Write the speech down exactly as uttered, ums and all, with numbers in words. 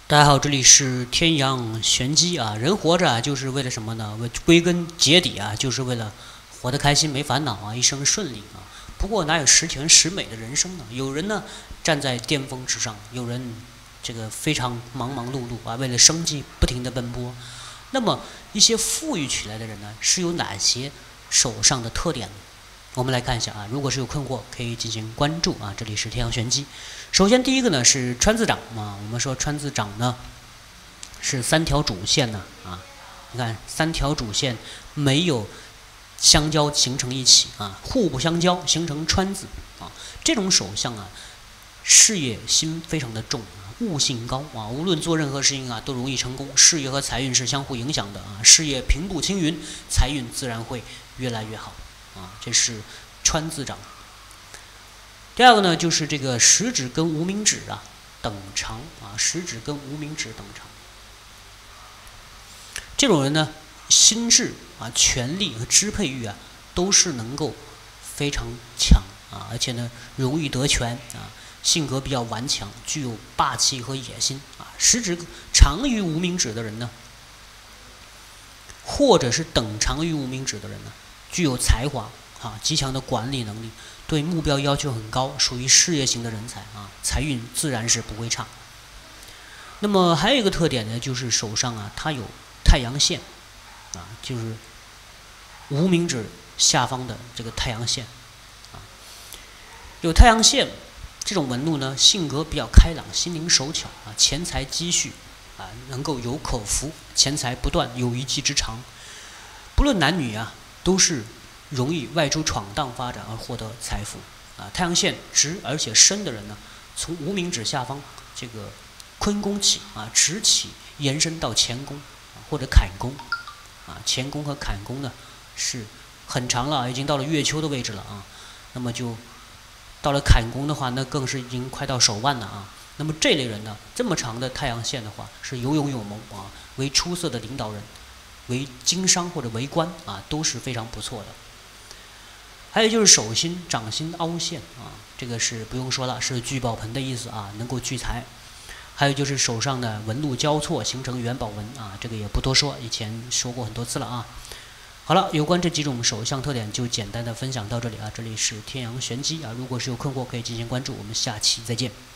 大家好，这里是天阳玄机啊。人活着啊，就是为了什么呢？为归根结底啊，就是为了活得开心，没烦恼啊，一生顺利啊。不过哪有十全十美的人生呢？有人呢站在巅峰之上，有人这个非常忙忙碌碌啊，为了生计不停地奔波。那么一些富裕起来的人呢，是有哪些手上的特点呢？我们来看一下啊，如果是有困惑，可以进行关注啊。这里是天阳玄机。首先第一个呢是川字掌啊，我们说川字掌呢是三条主线呢啊，你看三条主线没有相交形成一起啊，互不相交形成川字啊，这种手相啊，事业心非常的重啊，悟性高啊，无论做任何事情啊都容易成功，事业和财运是相互影响的啊，事业平步青云，财运自然会越来越好啊，这是川字掌。第二个呢，就是这个食指跟无名指啊等长啊，食指跟无名指等长。这种人呢，心智啊、权力和支配欲啊，都是能够非常强啊，而且呢，容易得权啊，性格比较顽强，具有霸气和野心啊。食指长于无名指的人呢，或者是等长于无名指的人呢，具有才华啊，极强的管理能力。对目标要求很高，属于事业型的人才啊，财运自然是不会差。那么还有一个特点呢，就是手上啊，它有太阳线啊，就是无名指下方的这个太阳线啊，有太阳线这种纹路呢，性格比较开朗，心灵手巧啊，钱财积蓄啊，能够有口福，钱财不断，有一技之长。不论男女啊，都是容易外出闯荡发展而获得财富啊！太阳线直而且深的人呢，从无名指下方这个坤宫起啊，直起延伸到乾宫啊，或者坎宫啊，乾宫和坎宫呢是很长了，已经到了月丘的位置了啊。那么就到了坎宫的话，那更是已经快到手腕了啊。那么这类人呢，这么长的太阳线的话，是有勇有谋啊，为出色的领导人，为经商或者为官啊，都是非常不错的。还有就是手心、掌心凹陷啊，这个是不用说了，是聚宝盆的意思啊，能够聚财。还有就是手上的纹路交错形成元宝纹啊，这个也不多说，以前说过很多次了啊。好了，有关这几种手相特点就简单的分享到这里啊，这里是天阳玄机啊，如果是有困惑可以进行关注，我们下期再见。